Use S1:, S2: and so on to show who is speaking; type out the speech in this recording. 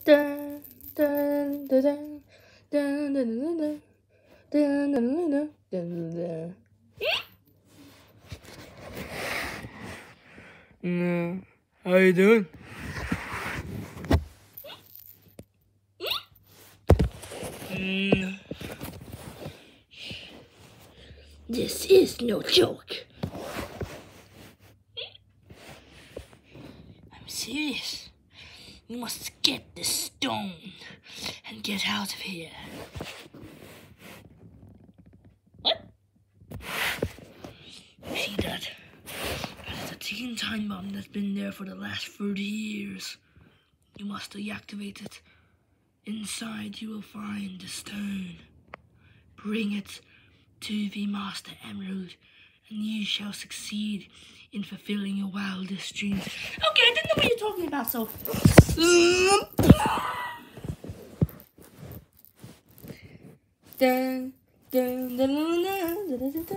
S1: Dun, dun, dun, dun, dun, dun, dun, dun, dun, dun, dun, dun, dun. How you doing? This is no joke. I'm serious. You must get the stone and get out of here. What? See that? That is a ticking time bomb that's been there for the last 30 years. You must deactivate it. Inside you will find the stone. Bring it to the Master Emerald, and you shall succeed in fulfilling your wildest dreams. Okay, I didn't know what you're talking about, so... Dun, dun, dun, dun, dun, dun, dun, dun.